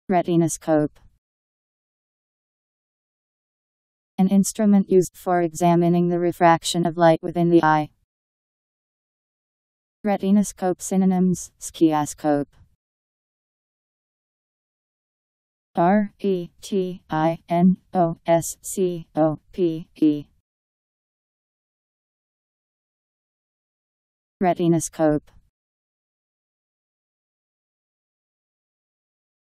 Retinoscope. An instrument used for examining the refraction of light within the eye. Retinoscope synonyms: skiascope. Retinoscope. Retinoscope.